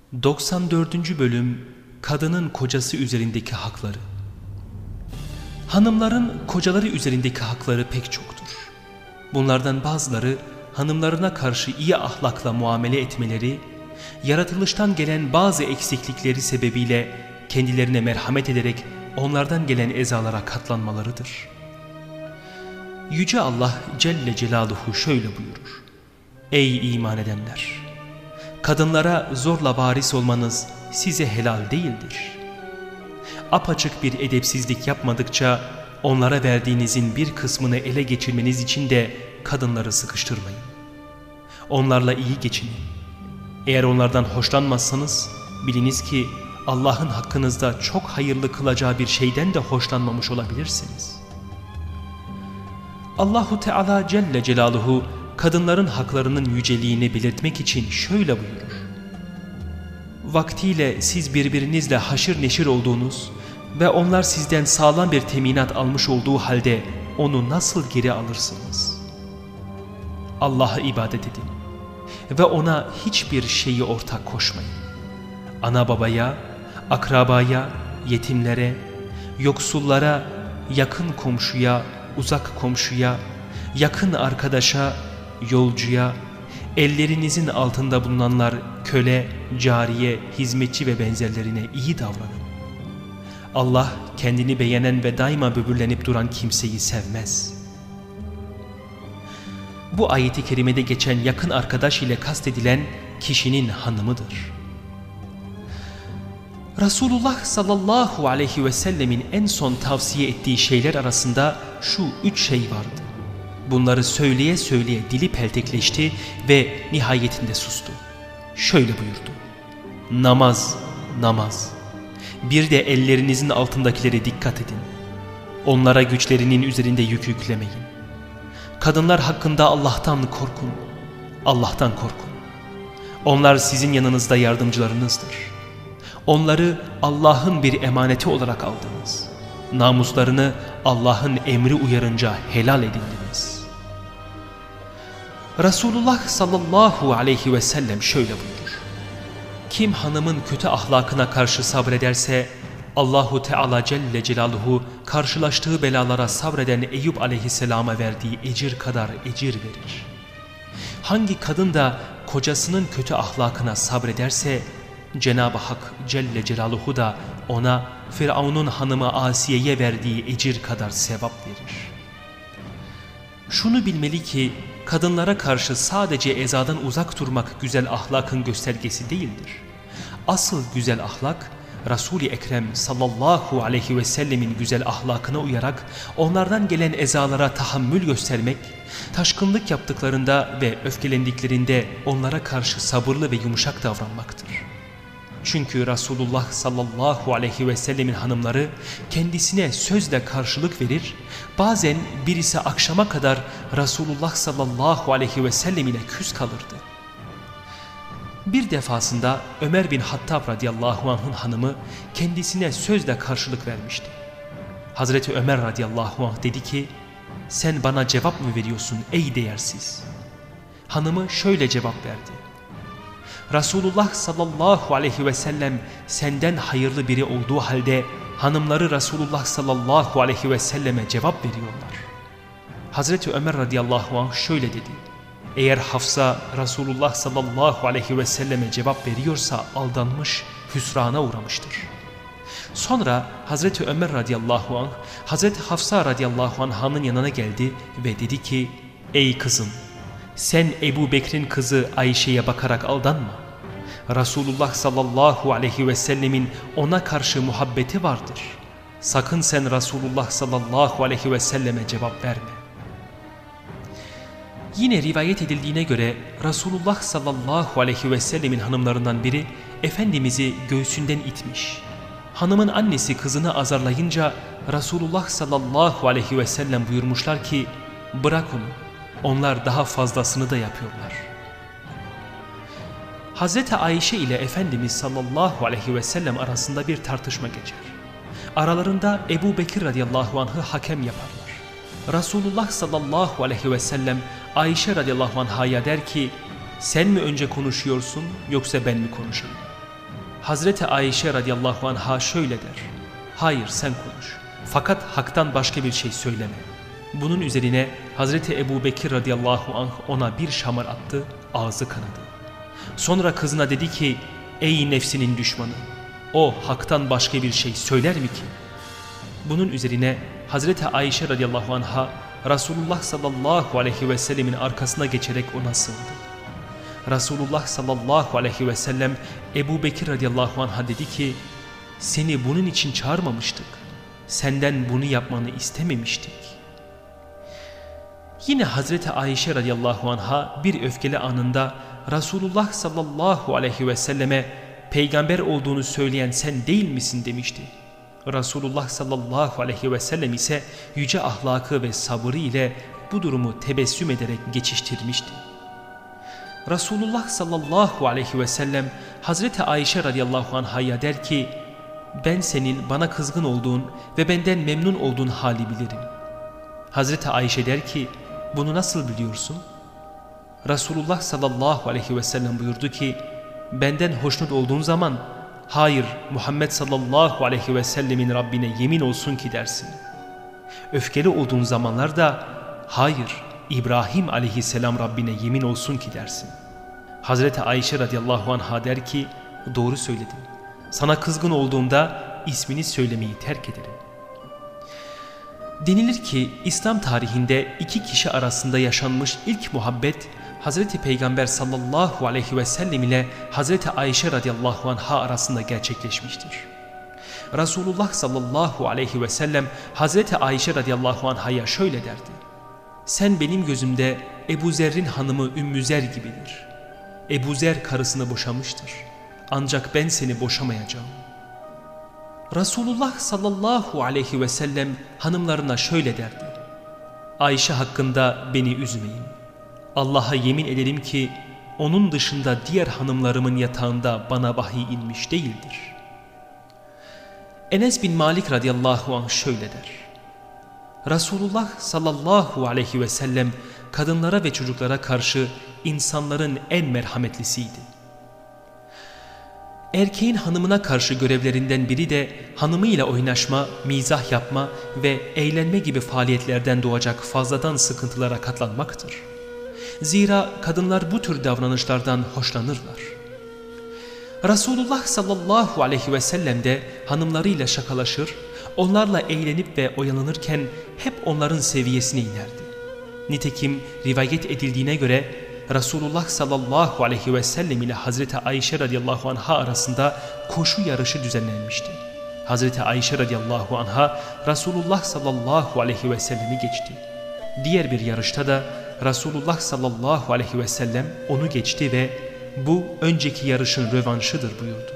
94. Bölüm Kadının kocası üzerindeki hakları. Hanımların kocaları üzerindeki hakları pek çoktur. Bunlardan bazıları hanımlarına karşı iyi ahlakla muamele etmeleri, yaratılıştan gelen bazı eksiklikleri sebebiyle kendilerine merhamet ederek onlardan gelen ezalara katlanmalarıdır. Yüce Allah Celle Celaluhu şöyle buyurur: Ey iman edenler! Kadınlara zorla varis olmanız size helal değildir. Apaçık bir edepsizlik yapmadıkça onlara verdiğinizin bir kısmını ele geçirmeniz için de kadınları sıkıştırmayın. Onlarla iyi geçinin. Eğer onlardan hoşlanmazsanız biliniz ki Allah'ın hakkınızda çok hayırlı kılacağı bir şeyden de hoşlanmamış olabilirsiniz. Allahu Teala Celle Celaluhu kadınların haklarının yüceliğini belirtmek için şöyle buyurur: Vaktiyle siz birbirinizle haşır neşir olduğunuz ve onlar sizden sağlam bir teminat almış olduğu halde onu nasıl geri alırsınız? Allah'a ibadet edin ve ona hiçbir şeyi ortak koşmayın. Ana babaya, akrabaya, yetimlere, yoksullara, yakın komşuya, uzak komşuya, yakın arkadaşa, yolcuya, ellerinizin altında bulunanlar köle, cariye, hizmetçi ve benzerlerine iyi davranın. Allah kendini beğenen ve daima böbürlenip duran kimseyi sevmez. Bu ayeti kerimede geçen yakın arkadaş ile kastedilen kişinin hanımıdır. Resulullah sallallahu aleyhi ve sellemin en son tavsiye ettiği şeyler arasında şu 3 şey vardı. Bunları söyleye söyleye dili peltekleşti ve nihayetinde sustu. Şöyle buyurdu: Namaz, namaz. Bir de ellerinizin altındakilere dikkat edin. Onlara güçlerinin üzerinde yük yüklemeyin. Kadınlar hakkında Allah'tan korkun. Allah'tan korkun. Onlar sizin yanınızda yardımcılarınızdır. Onları Allah'ın bir emaneti olarak aldınız. Namuslarını Allah'ın emri uyarınca helal edindiniz. Resulullah sallallahu aleyhi ve sellem şöyle buyurur: Kim hanımın kötü ahlakına karşı sabrederse Allahu Teala Celle Celaluhu karşılaştığı belalara sabreden Eyüp aleyhisselama verdiği ecir kadar ecir verir. Hangi kadın da kocasının kötü ahlakına sabrederse Cenab-ı Hak Celle Celaluhu da ona Firavun'un hanımı Asiye'ye verdiği ecir kadar sevap verir. Şunu bilmeli ki kadınlara karşı sadece ezadan uzak durmak güzel ahlakın göstergesi değildir. Asıl güzel ahlak Resul-i Ekrem sallallahu aleyhi ve sellemin güzel ahlakına uyarak onlardan gelen ezalara tahammül göstermek, taşkınlık yaptıklarında ve öfkelendiklerinde onlara karşı sabırlı ve yumuşak davranmaktır. Çünkü Resulullah sallallahu aleyhi ve sellemin hanımları kendisine sözle karşılık verir, bazen birisi akşama kadar Resulullah sallallahu aleyhi ve sellem ile küs kalırdı. Bir defasında Ömer bin Hattab radıyallahu anh'ın hanımı kendisine sözle karşılık vermişti. Hazreti Ömer radıyallahu anh dedi ki, sen bana cevap mı veriyorsun ey değersiz? Hanımı şöyle cevap verdi: Resulullah sallallahu aleyhi ve sellem senden hayırlı biri olduğu halde hanımları Resulullah sallallahu aleyhi ve selleme cevap veriyorlar. Hazreti Ömer radıyallahu anh şöyle dedi: Eğer Hafsa Resulullah sallallahu aleyhi ve selleme cevap veriyorsa aldanmış, hüsrana uğramıştır. Sonra Hazreti Ömer radıyallahu anh Hazreti Hafsa radıyallahu anh'ın yanına geldi ve dedi ki, ey kızım, sen Ebu Bekir'in kızı Ayşe'ye bakarak aldanma. Resulullah sallallahu aleyhi ve sellemin ona karşı muhabbeti vardır. Sakın sen Resulullah sallallahu aleyhi ve selleme cevap verme. Yine rivayet edildiğine göre Resulullah sallallahu aleyhi ve sellemin hanımlarından biri Efendimiz'i göğsünden itmiş. Hanımın annesi kızını azarlayınca Resulullah sallallahu aleyhi ve sellem buyurmuşlar ki, bırak onu, onlar daha fazlasını da yapıyorlar. Hazreti Ayşe ile Efendimiz sallallahu aleyhi ve sellem arasında bir tartışma geçer. Aralarında Ebu Bekir radıyallahu anh'ı hakem yaparlar. Resulullah sallallahu aleyhi ve sellem Ayşe radıyallahu anh'a der ki, sen mi önce konuşuyorsun yoksa ben mi konuşayım? Hazreti Ayşe radıyallahu anha şöyle der: hayır, sen konuş, fakat haktan başka bir şey söyleme. Bunun üzerine Hazreti Ebu Bekir radıyallahu anh ona bir şamar attı, ağzı kanadı. Sonra kızına dedi ki: ey nefsinin düşmanı, o haktan başka bir şey söyler mi ki? Bunun üzerine Hazreti Ayşe radıyallahu anha Resulullah sallallahu aleyhi ve sellemin arkasına geçerek ona sığındı. Resulullah sallallahu aleyhi ve sellem Ebu Bekir radıyallahu anh'a dedi ki: seni bunun için çağırmamıştık, senden bunu yapmanı istememiştik. Yine Hazreti Ayşe radıyallahu anh'a bir öfkeli anında Resulullah sallallahu aleyhi ve selleme peygamber olduğunu söyleyen sen değil misin demişti. Resulullah sallallahu aleyhi ve sellem ise yüce ahlakı ve sabrı ile bu durumu tebessüm ederek geçiştirmişti. Resulullah sallallahu aleyhi ve sellem Hazreti Ayşe radıyallahu anh'a der ki: ben senin bana kızgın olduğun ve benden memnun olduğun hali bilirim. Hazreti Ayşe der ki: bunu nasıl biliyorsun? Resulullah sallallahu aleyhi ve sellem buyurdu ki: benden hoşnut olduğun zaman hayır, Muhammed sallallahu aleyhi ve sellemin Rabbine yemin olsun ki dersin. Öfkeli olduğun zamanlarda hayır, İbrahim aleyhisselam Rabbine yemin olsun ki dersin. Hazreti Ayşe radıyallahu anha der ki: doğru söyledin. Sana kızgın olduğumda ismini söylemeyi terk ederim. Denilir ki İslam tarihinde iki kişi arasında yaşanmış ilk muhabbet Hazreti Peygamber sallallahu aleyhi ve sellem ile Hazreti Ayşe radıyallahu anha arasında gerçekleşmiştir. Resulullah sallallahu aleyhi ve sellem Hazreti Ayşe radıyallahu anh'a şöyle derdi: sen benim gözümde Ebu Zer'in hanımı Ümmü Zer gibidir. Ebu Zer karısını boşamıştır, ancak ben seni boşamayacağım. Resulullah sallallahu aleyhi ve sellem hanımlarına şöyle derdi: Ayşe hakkında beni üzmeyin. Allah'a yemin ederim ki onun dışında diğer hanımlarımın yatağında bana vahiy inmiş değildir. Enes bin Malik radıyallahu anh şöyle der: Resulullah sallallahu aleyhi ve sellem kadınlara ve çocuklara karşı insanların en merhametlisiydi. Erkeğin hanımına karşı görevlerinden biri de hanımıyla oynaşma, mizah yapma ve eğlenme gibi faaliyetlerden doğacak fazladan sıkıntılara katlanmaktır. Zira kadınlar bu tür davranışlardan hoşlanırlar. Resulullah sallallahu aleyhi ve sellem de hanımlarıyla şakalaşır, onlarla eğlenip ve oyalanırken hep onların seviyesine inerdi. Nitekim rivayet edildiğine göre Resulullah sallallahu aleyhi ve sellem ile Hazreti Ayşe radıyallahu anha arasında koşu yarışı düzenlenmişti. Hazreti Ayşe radıyallahu anha Resulullah sallallahu aleyhi ve sellemi geçti. Diğer bir yarışta da Resulullah sallallahu aleyhi ve sellem onu geçti ve bu önceki yarışın rövanşıdır buyurdu.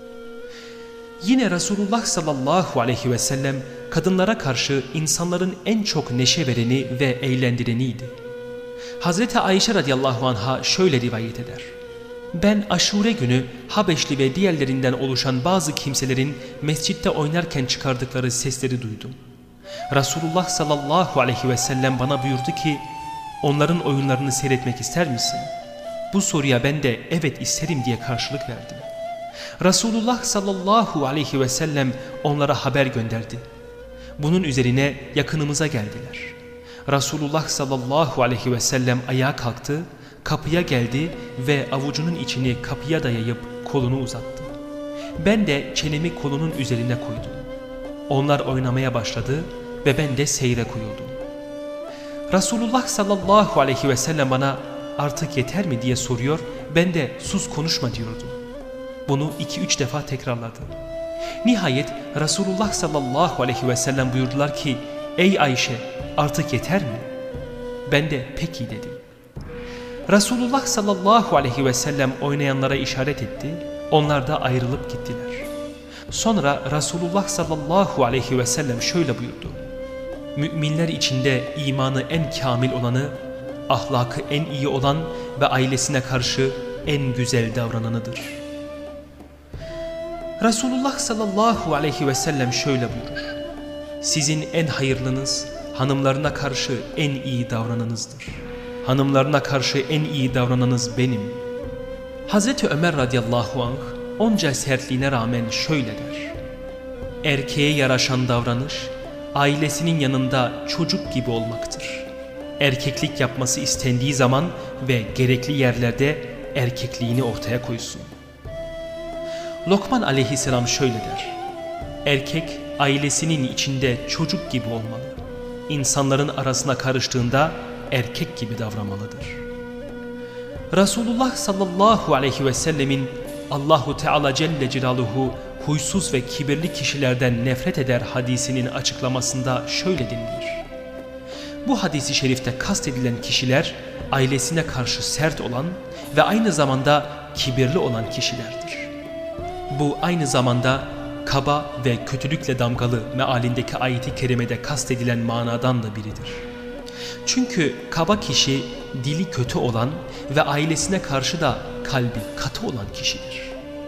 Yine Resulullah sallallahu aleyhi ve sellem kadınlara karşı insanların en çok neşe vereni ve eğlendireniydi. Hazreti Ayşe radıyallahu anha şöyle rivayet eder: ben Aşure günü Habeşli ve diğerlerinden oluşan bazı kimselerin mescitte oynarken çıkardıkları sesleri duydum. Resulullah sallallahu aleyhi ve sellem bana buyurdu ki onların oyunlarını seyretmek ister misin? Bu soruya ben de evet isterim diye karşılık verdim. Resulullah sallallahu aleyhi ve sellem onlara haber gönderdi. Bunun üzerine yakınımıza geldiler. Resulullah sallallahu aleyhi ve sellem ayağa kalktı, kapıya geldi ve avucunun içini kapıya dayayıp kolunu uzattı. Ben de çenemi kolunun üzerine koydum. Onlar oynamaya başladı ve ben de seyre koyuldum. Resulullah sallallahu aleyhi ve sellem bana artık yeter mi diye soruyor, ben de sus konuşma diyordum. Bunu 2-3 defa tekrarladı. Nihayet Resulullah sallallahu aleyhi ve sellem buyurdular ki ey Ayşe artık yeter mi? Ben de peki dedim. Resulullah sallallahu aleyhi ve sellem oynayanlara işaret etti, onlar da ayrılıp gittiler. Sonra Resulullah sallallahu aleyhi ve sellem şöyle buyurdu: müminler içinde imanı en kamil olanı, ahlakı en iyi olan ve ailesine karşı en güzel davrananıdır. Resulullah sallallahu aleyhi ve sellem şöyle buyurur: sizin en hayırlınız hanımlarına karşı en iyi davrananızdır. Hanımlarına karşı en iyi davrananız benim. Hazreti Ömer radıyallahu anh onca sertliğine rağmen şöyle der: erkeğe yaraşan davranış, ailesinin yanında çocuk gibi olmaktır. Erkeklik yapması istendiği zaman ve gerekli yerlerde erkekliğini ortaya koysun. Lokman aleyhisselam şöyle der: erkek ailesinin içinde çocuk gibi olmalı. İnsanların arasına karıştığında erkek gibi davranmalıdır. Resulullah sallallahu aleyhi ve sellemin Allahu Teala Celle Celaluhu huysuz ve kibirli kişilerden nefret eder hadisinin açıklamasında şöyle denilir: bu hadisi şerifte kastedilen kişiler ailesine karşı sert olan ve aynı zamanda kibirli olan kişilerdir. Bu aynı zamanda kaba ve kötülükle damgalı mealindeki ayet-i kerimede kastedilen manadan da biridir. Çünkü kaba kişi dili kötü olan ve ailesine karşı da kalbi katı olan kişidir.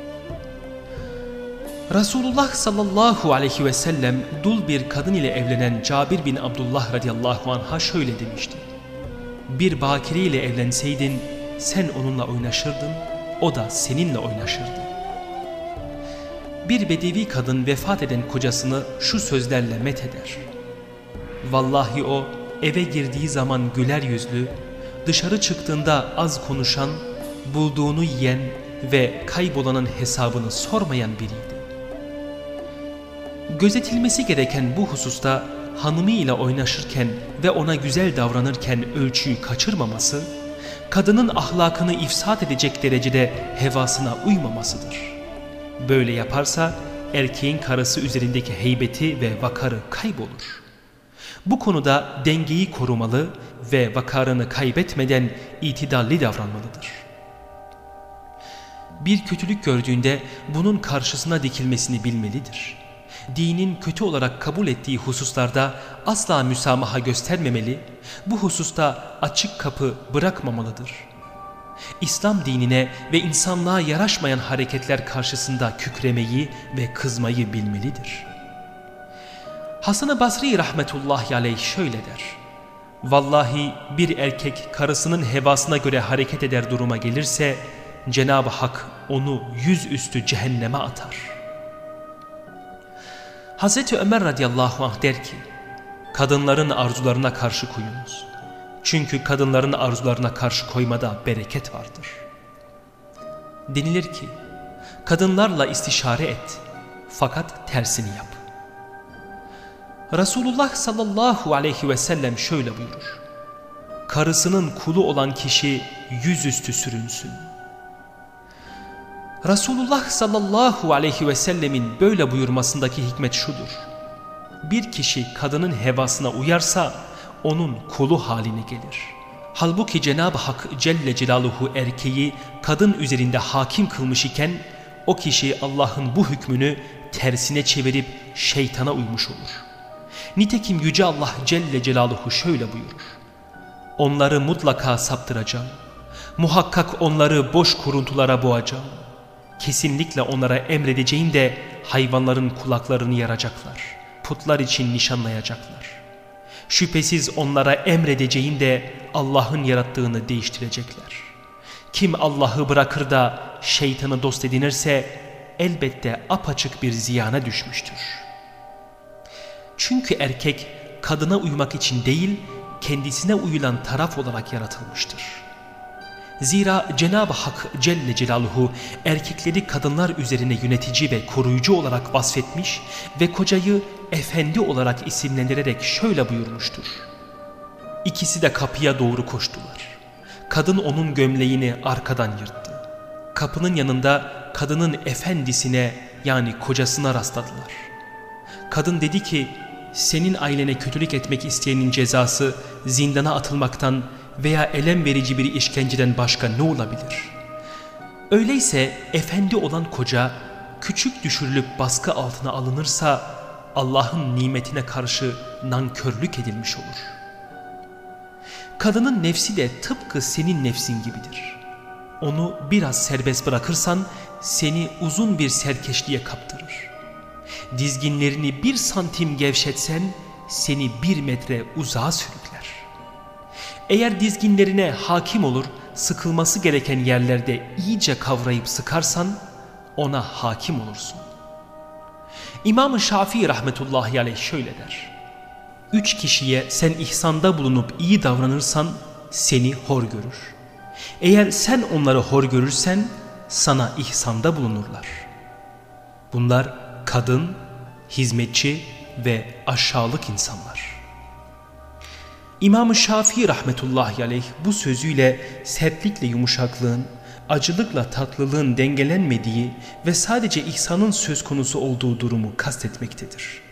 Resulullah sallallahu aleyhi ve sellem dul bir kadın ile evlenen Cabir bin Abdullah radıyallahu anh'a şöyle demişti: bir bakire ile evlenseydin sen onunla oynaşırdın, o da seninle oynaşırdı. Bir bedevi kadın vefat eden kocasını şu sözlerle metheder: vallahi o eve girdiği zaman güler yüzlü, dışarı çıktığında az konuşan, bulduğunu yiyen ve kaybolanın hesabını sormayan biriydi. Gözetilmesi gereken bu hususta hanımıyla oynaşırken ve ona güzel davranırken ölçüyü kaçırmaması, kadının ahlakını ifsad edecek derecede hevasına uymamasıdır. Böyle yaparsa erkeğin karısı üzerindeki heybeti ve vakarı kaybolur. Bu konuda dengeyi korumalı ve vakarını kaybetmeden itidalli davranmalıdır. Bir kötülük gördüğünde bunun karşısına dikilmesini bilmelidir. Dinin kötü olarak kabul ettiği hususlarda asla müsamaha göstermemeli, bu hususta açık kapı bırakmamalıdır. İslam dinine ve insanlığa yaraşmayan hareketler karşısında kükremeyi ve kızmayı bilmelidir. Hasan-ı Basri rahmetullahi aleyh şöyle der: vallahi bir erkek karısının hevasına göre hareket eder duruma gelirse Cenab-ı Hak onu yüzüstü cehenneme atar. Hazreti Ömer radıyallahu anh der ki: kadınların arzularına karşı koyunuz. Çünkü kadınların arzularına karşı koymada bereket vardır. Denilir ki kadınlarla istişare et fakat tersini yap. Resulullah sallallahu aleyhi ve sellem şöyle buyurur: karısının kulu olan kişi yüzüstü sürünsün. Resulullah sallallahu aleyhi ve sellemin böyle buyurmasındaki hikmet şudur: bir kişi kadının hevasına uyarsa onun kulu haline gelir. Halbuki Cenab-ı Hak Celle Celaluhu erkeği kadın üzerinde hakim kılmış iken o kişi Allah'ın bu hükmünü tersine çevirip şeytana uymuş olur. Nitekim Yüce Allah Celle Celaluhu şöyle buyurur: onları mutlaka saptıracağım. Muhakkak onları boş kuruntulara boğacağım. Kesinlikle onlara emredeceğim de hayvanların kulaklarını yaracaklar. Putlar için nişanlayacaklar. Şüphesiz onlara emredeceğim de Allah'ın yarattığını değiştirecekler. Kim Allah'ı bırakır da şeytanı dost edinirse elbette apaçık bir ziyana düşmüştür. Çünkü erkek kadına uymak için değil, kendisine uyulan taraf olarak yaratılmıştır. Zira Cenab-ı Hak Celle Celaluhu erkekleri kadınlar üzerine yönetici ve koruyucu olarak vasfetmiş ve kocayı efendi olarak isimlendirerek şöyle buyurmuştur: İkisi de kapıya doğru koştular. Kadın onun gömleğini arkadan yırttı. Kapının yanında kadının efendisine yani kocasına rastladılar. Kadın dedi ki, senin ailene kötülük etmek isteyenin cezası zindana atılmaktan veya elem verici bir işkenceden başka ne olabilir? Öyleyse efendi olan koca küçük düşürülüp baskı altına alınırsa Allah'ın nimetine karşı nankörlük edilmiş olur. Kadının nefsi de tıpkı senin nefsin gibidir. Onu biraz serbest bırakırsan seni uzun bir serkeşliğe kaptırır. Dizginlerini 1 santim gevşetsen seni 1 metre uzağa sürükler. Eğer dizginlerine hakim olur, sıkılması gereken yerlerde iyice kavrayıp sıkarsan ona hakim olursun. İmam-ı Şafii rahmetullahi aleyh şöyle der: 3 kişiye sen ihsanda bulunup iyi davranırsan seni hor görür. Eğer sen onları hor görürsen sana ihsanda bulunurlar. Bunlar kadın, hizmetçi ve aşağılık insanlar. İmam-ı Şafii rahmetullahi aleyh bu sözüyle sertlikle yumuşaklığın, acılıkla tatlılığın dengelenmediği ve sadece ihsanın söz konusu olduğu durumu kastetmektedir.